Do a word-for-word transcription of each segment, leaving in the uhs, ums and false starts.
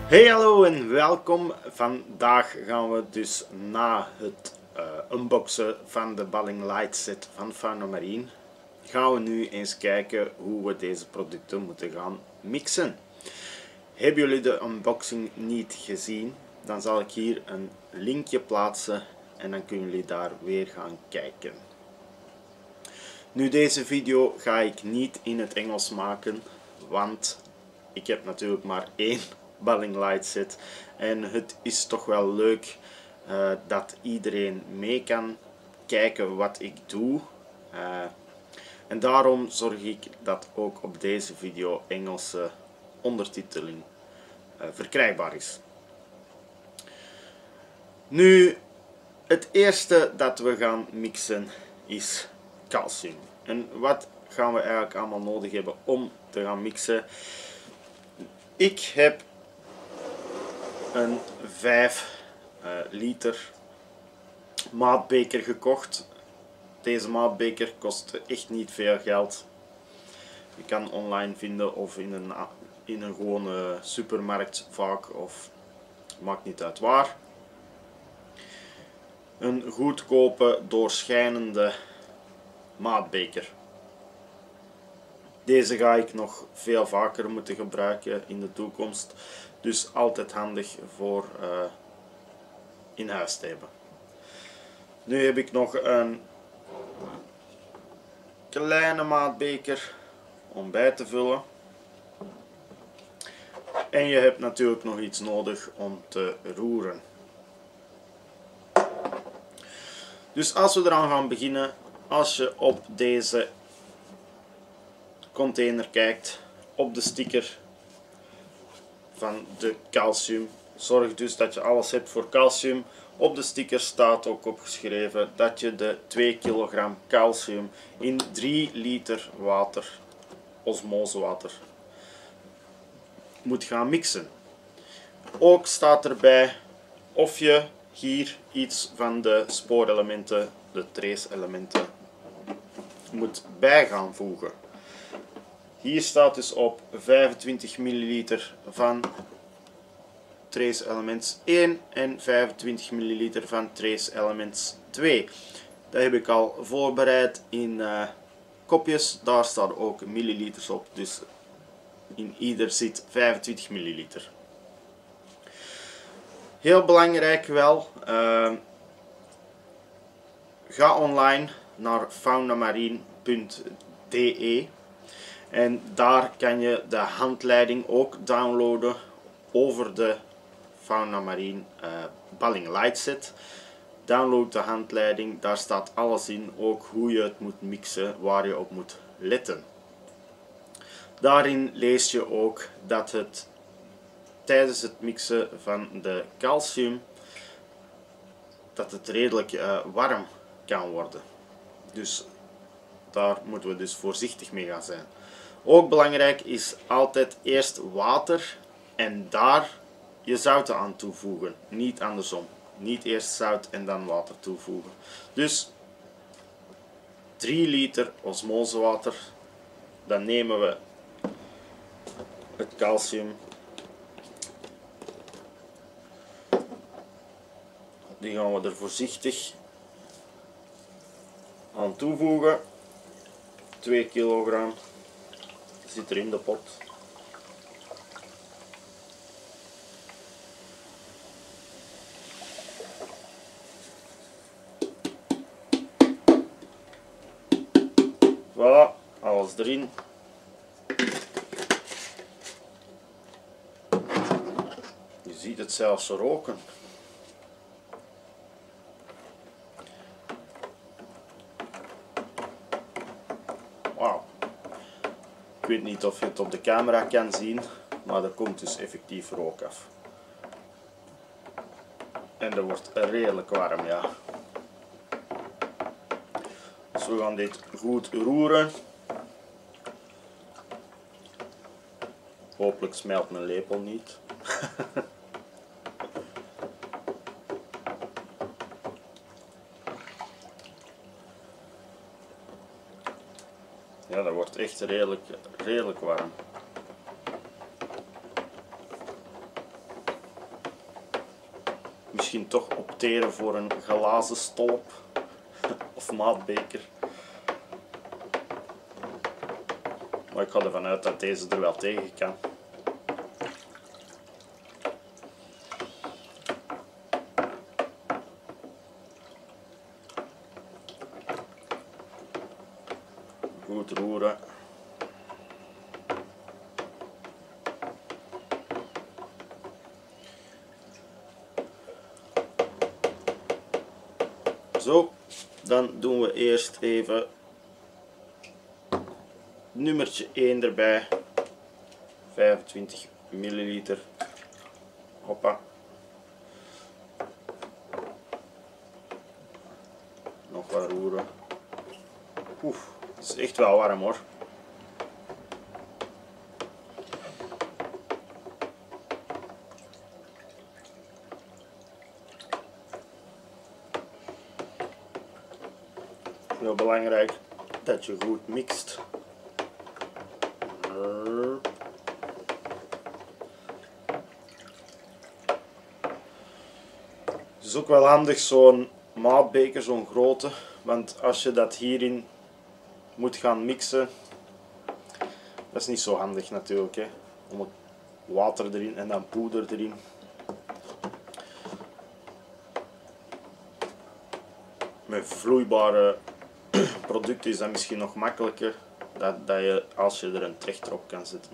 Hey hallo en welkom. Vandaag gaan we dus na het uh, unboxen van de Balling Light set van Fauna Marine gaan we nu eens kijken hoe we deze producten moeten gaan mixen. Hebben jullie de unboxing niet gezien, dan zal ik hier een linkje plaatsen en dan kunnen jullie daar weer gaan kijken. Nu, deze video ga ik niet in het Engels maken, want ik heb natuurlijk maar één Balling Light set en het is toch wel leuk uh, dat iedereen mee kan kijken wat ik doe. Uh, en daarom zorg ik dat ook op deze video Engelse ondertiteling uh, verkrijgbaar is. Nu, het eerste dat we gaan mixen is calcium. En wat gaan we eigenlijk allemaal nodig hebben om te gaan mixen? Ik heb een vijf uh, liter maatbeker gekocht. Deze maatbeker kost echt niet veel geld. Je kan online vinden of in een, in een gewone supermarkt vaak, of maakt niet uit waar. Een goedkope doorschijnende maatbeker. Deze ga ik nog veel vaker moeten gebruiken in de toekomst. Dus altijd handig voor uh, in huis te hebben. Nu heb ik nog een kleine maatbeker om bij te vullen. En je hebt natuurlijk nog iets nodig om te roeren. Dus als we eraan gaan beginnen, als je op deze container kijkt, op de sticker van de calcium, zorg dus dat je alles hebt voor calcium. Op de sticker staat ook opgeschreven dat je de twee kilogram calcium in drie liter water, osmosewater, moet gaan mixen. Ook staat erbij of je hier iets van de spoorelementen, de trace elementen, moet bij gaan voegen. Hier staat dus op vijfentwintig milliliter van Trace Elements één en vijfentwintig milliliter van Trace Elements twee. Dat heb ik al voorbereid in uh, kopjes. Daar staan ook milliliters op, dus in ieder zit vijfentwintig milliliter. Heel belangrijk wel, uh, ga online naar faunamarine punt d e en daar kan je de handleiding ook downloaden over de Fauna Marine uh, Balling Light set. Download de handleiding, daar staat alles in, ook hoe je het moet mixen, waar je op moet letten. Daarin lees je ook dat het tijdens het mixen van de calcium dat het redelijk uh, warm kan worden. Dus daar moeten we dus voorzichtig mee gaan zijn. Ook belangrijk is altijd eerst water en daar je zouten aan toevoegen, niet andersom. Niet eerst zout en dan water toevoegen. Dus drie liter osmosewater, dan nemen we het calcium, die gaan we er voorzichtig aan toevoegen. twee kilogram zit er in de pot. Voilà, alles erin. Je ziet het zelfs roken. Wauw. Ik weet niet of je het op de camera kan zien, maar er komt dus effectief rook af. En dat wordt redelijk warm, ja. Dus we gaan dit goed roeren. Hopelijk smelt mijn lepel niet. Ja, dat wordt echt redelijk, redelijk warm. misschien toch opteren voor een glazen stolp of maatbeker. Maar ik ga ervan uit dat deze er wel tegen kan. Goed roeren. Zo, dan doen we eerst even nummertje één erbij. vijfentwintig milliliter. Hoppa. Nog wat roeren. Oef, het is echt wel warm hoor. Heel belangrijk dat je goed mixt. Het is ook wel handig zo'n maatbeker, zo'n grote, want als je dat hierin moet gaan mixen, dat is niet zo handig natuurlijk, hè, om het water erin en dan poeder erin. Met vloeibare producten is dat misschien nog makkelijker, dat, dat je, als je er een trechter op kan zetten.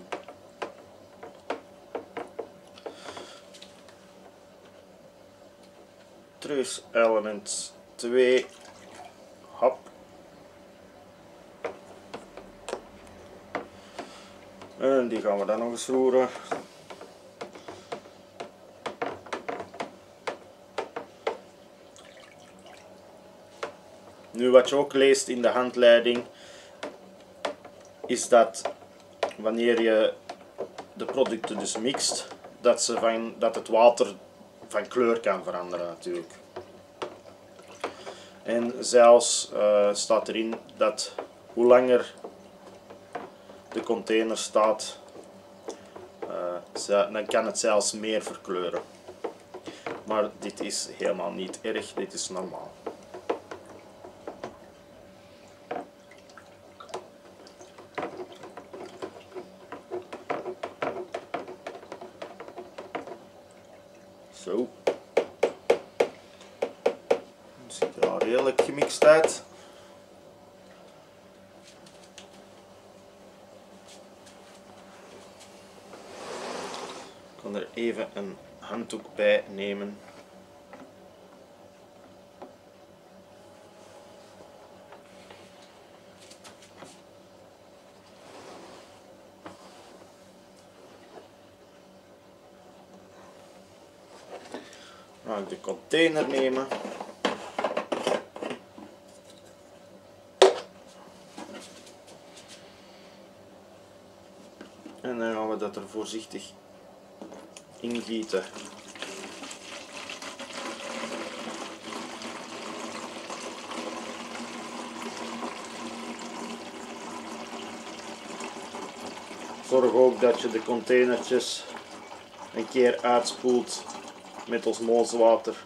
Trace Elements twee. Hop. En die gaan we dan nog eens roeren. Nu, wat je ook leest in de handleiding is dat wanneer je de producten dus mixt, dat, ze van, dat het water van kleur kan veranderen natuurlijk. En zelfs uh, staat erin dat hoe langer de container staat, uh, dan kan het zelfs meer verkleuren. Maar dit is helemaal niet erg, dit is normaal. Zo. Het ziet er al redelijk gemixt uit. Ik kan er even een handdoek bij nemen. Dan ga ik de container nemen. En dan gaan we dat er voorzichtig ingieten. Zorg ook dat je de containertjes een keer uitspoelt met osmosewater.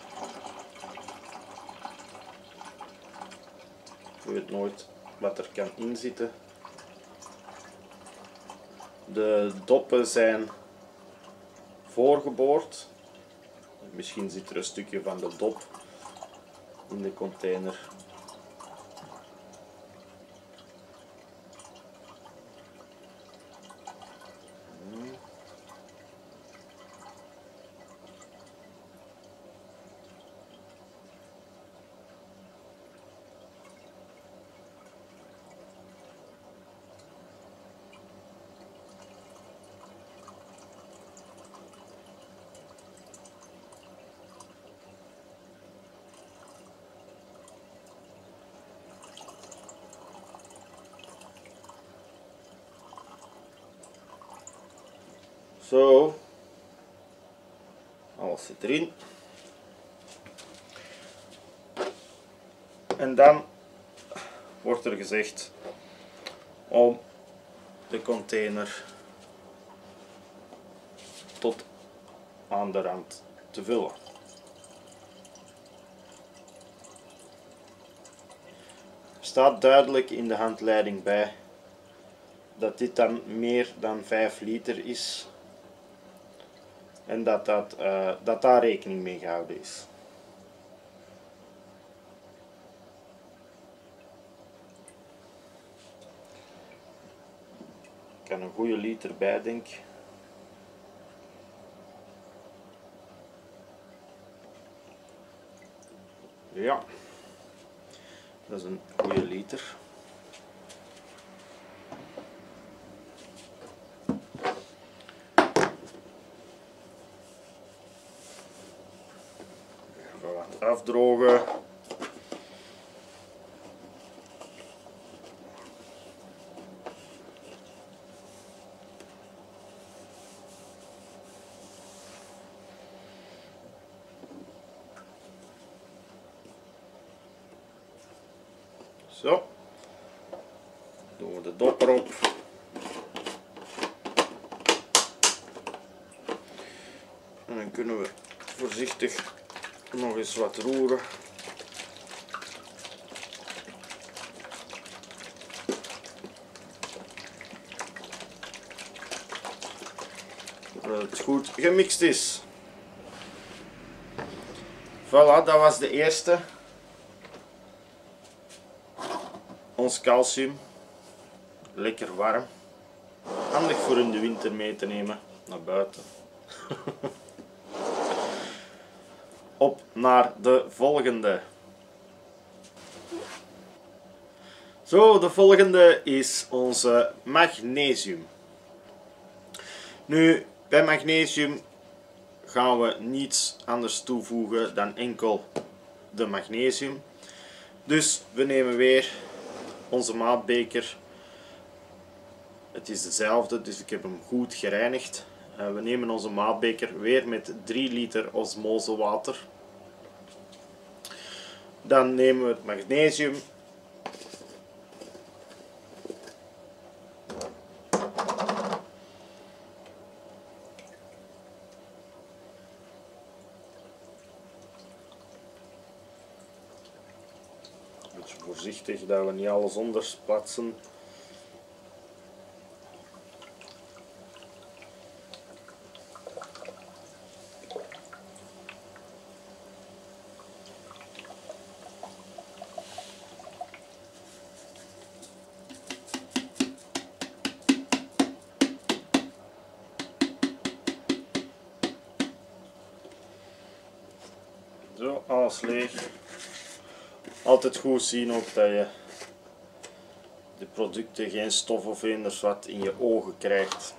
Je weet nooit wat er kan inzitten. De doppen zijn voorgeboord. Misschien zit er een stukje van de dop in de container. Zo, alles zit erin. En dan wordt er gezegd om de container tot aan de rand te vullen. staat duidelijk in de handleiding bij dat dit dan meer dan vijf liter is en dat, dat, uh, dat daar rekening mee gehouden is. Ik kan een goede liter bij, denk ik. Ja, dat is een goede liter. Even wat afdrogen. Zo, doen we de dopper op. En dan kunnen we voorzichtig nog eens wat roeren. Dat het goed gemixt is. Voilà, dat was de eerste. Ons calcium, lekker warm, handig voor in de winter mee te nemen naar buiten. Op naar de volgende. Zo, de volgende is onze magnesium. Nu, bij magnesium gaan we niets anders toevoegen dan enkel de magnesium. Dus we nemen weer onze maatbeker. Het is dezelfde, dus ik heb hem goed gereinigd. Uh, we nemen onze maatbeker weer met drie liter osmosewater. Dan nemen we het magnesium. Beetje voorzichtig dat we niet alles onderspatsen. Zo, alles leeg. Altijd goed zien ook dat je de producten geen stof of eenders wat in je ogen krijgt.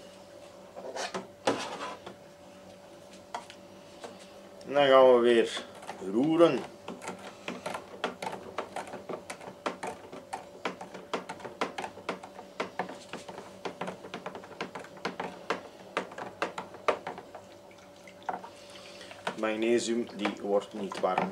En dan gaan we weer roeren. Magnesium die wordt niet warm.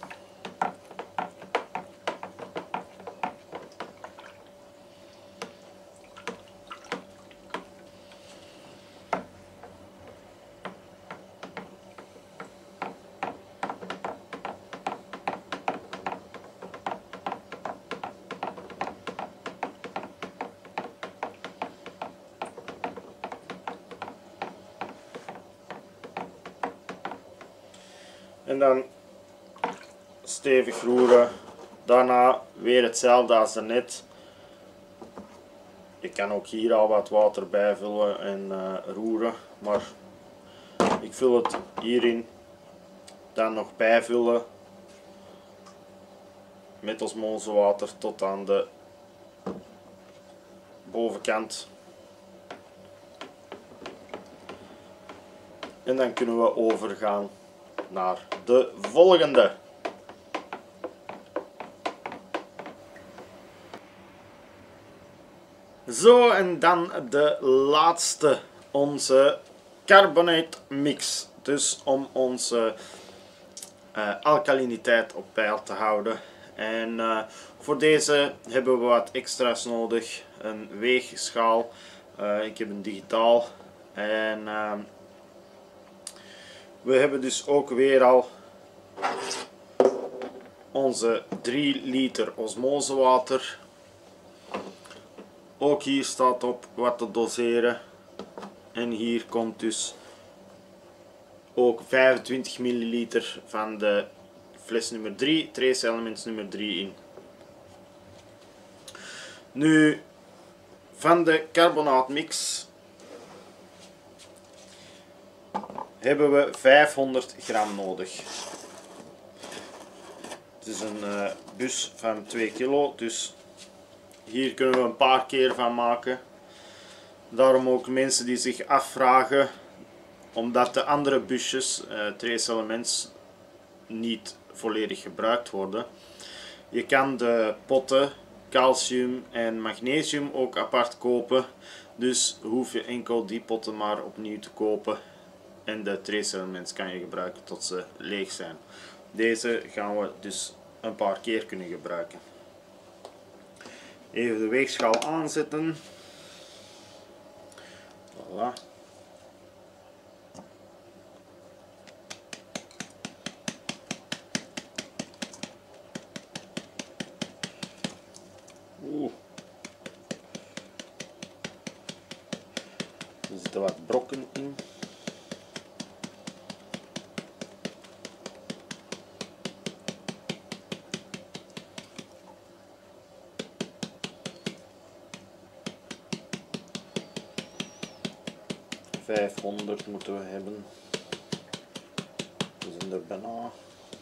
En dan stevig roeren. Daarna weer hetzelfde als daarnet. Je kan ook hier al wat water bijvullen en uh, roeren. Maar ik vul het hierin. Dan nog bijvullen. Met osmosewater tot aan de bovenkant. En dan kunnen we overgaan naar de volgende. Zo, en dan de laatste, onze carbonate mix. Dus om onze uh, alkaliniteit op peil te houden. En uh, voor deze hebben we wat extra's nodig. Een weegschaal. Uh, ik heb een digitaal. En uh, we hebben dus ook weer al onze drie liter osmosewater. Ook hier staat op wat te doseren. En hier komt dus ook vijfentwintig milliliter van de fles nummer drie, Trace Elements nummer drie in. Nu, van de carbonaatmix hebben we vijfhonderd gram nodig. Het is een uh, bus van twee kilo, dus hier kunnen we een paar keer van maken. Daarom ook mensen die zich afvragen, omdat de andere busjes, uh, Trace Elements, niet volledig gebruikt worden. Je kan de potten calcium en magnesium ook apart kopen, dus hoef je enkel die potten maar opnieuw te kopen en de Trace Elements kan je gebruiken tot ze leeg zijn. Deze gaan we dus een paar keer kunnen gebruiken. Even de weegschaal aanzetten. Voilà. Oeh. Er zitten wat brokken in. vijfhonderd moeten we hebben. We zijn er bijna.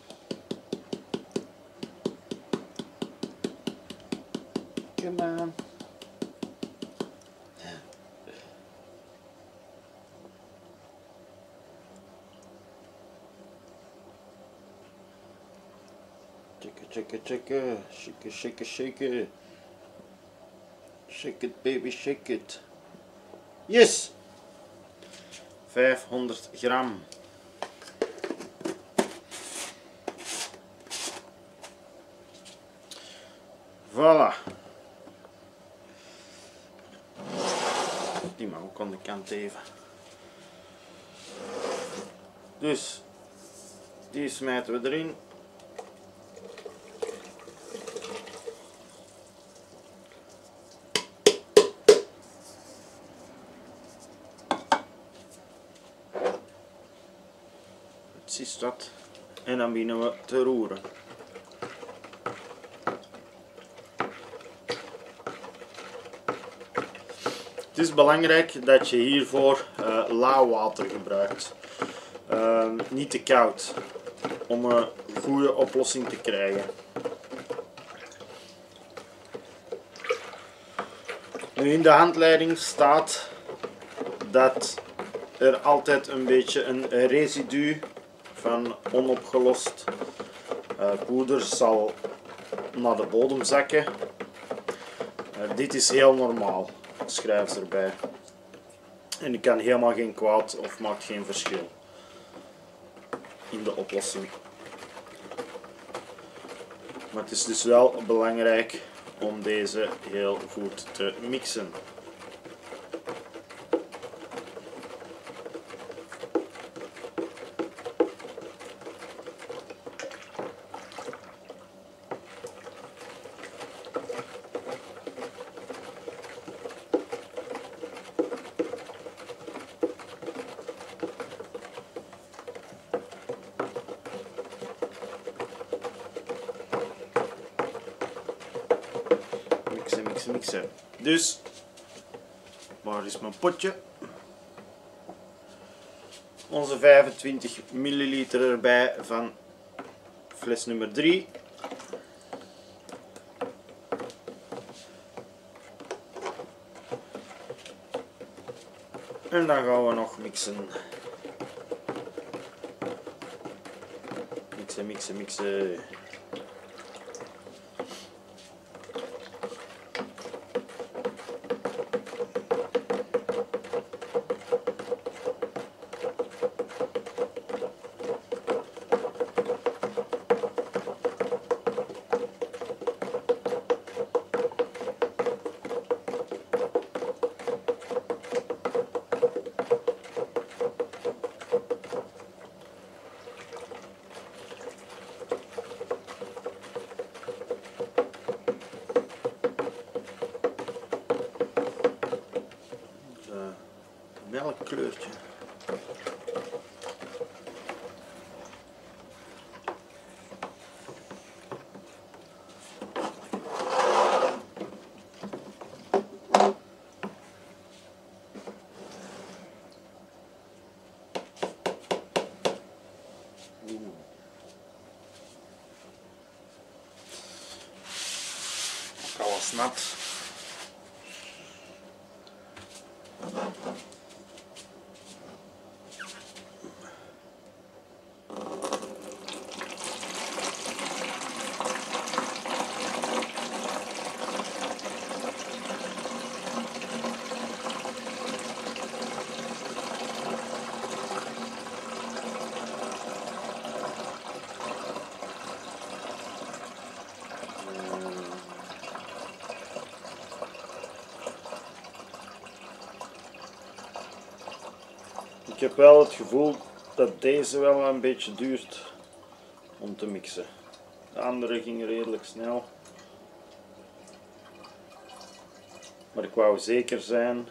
Come on. Checken, checken, checken. Shaken, shaken, shaken. Shake it, baby, shake it. Yes! vijfhonderd gram. Voilà. Die mag ook aan de kant even. Dus die smijten we erin. Precies dat. En dan beginnen we te roeren. Het is belangrijk dat je hiervoor uh, lauw water gebruikt. Uh, niet te koud. Om een goede oplossing te krijgen. Nu in de handleiding staat dat er altijd een beetje een residu van onopgelost uh, poeder zal naar de bodem zakken. Uh, dit is heel normaal, schrijf ze erbij. En die kan helemaal geen kwaad of maakt geen verschil in de oplossing. Maar het is dus wel belangrijk om deze heel goed te mixen. Mixen, mixen. Dus, waar is mijn potje? Onze vijfentwintig milliliter erbij van fles nummer drie. En dan gaan we nog mixen. Mixen, mixen, mixen. kleurtje. Alles nat. Ik heb wel het gevoel dat deze wel een beetje duurt om te mixen. De andere ging redelijk snel. Maar ik wou zeker zijn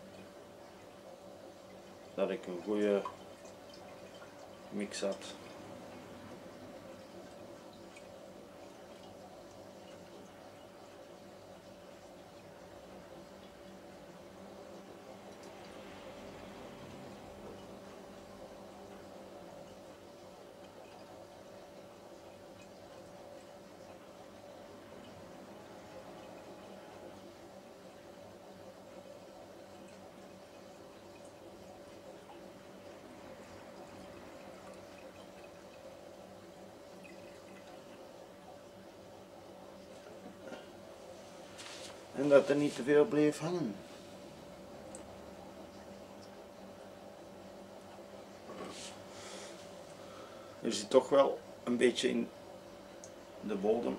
dat ik een goede mix had. En dat er niet te veel bleef hangen. Er zit toch wel een beetje in de bodem.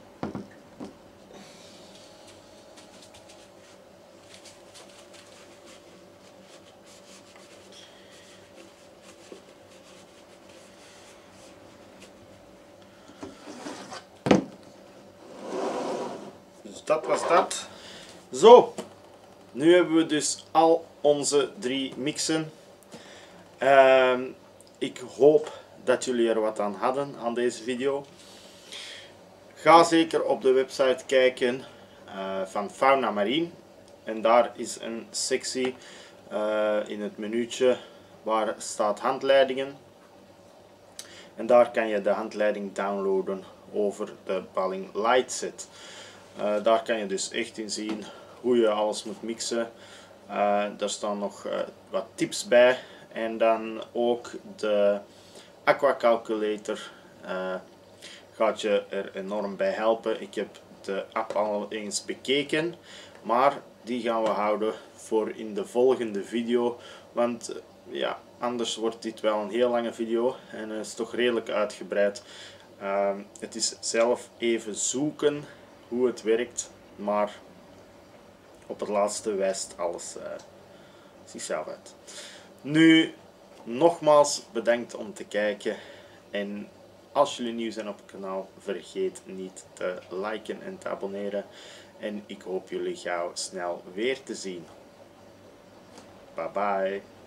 Dus dat was dat. Zo, nu hebben we dus al onze drie mixen. Uh, ik hoop dat jullie er wat aan hadden aan deze video. Ga zeker op de website kijken uh, van Fauna Marine. En daar is een sectie uh, in het menuutje waar staat handleidingen. En daar kan je de handleiding downloaden over de Balling Light Set. Uh, daar kan je dus echt in zien hoe je alles moet mixen. Uh, daar staan nog uh, wat tips bij. En dan ook de Aqua Calculator uh, gaat je er enorm bij helpen. Ik heb de app al eens bekeken, maar die gaan we houden voor in de volgende video. Want uh, ja, anders wordt dit wel een heel lange video en het is toch redelijk uitgebreid. Uh, het is zelf even zoeken hoe het werkt, maar op het laatste wijst alles uh, zichzelf uit. Nu, nogmaals bedankt om te kijken en als jullie nieuw zijn op het kanaal, vergeet niet te liken en te abonneren en ik hoop jullie gauw snel weer te zien. Bye bye.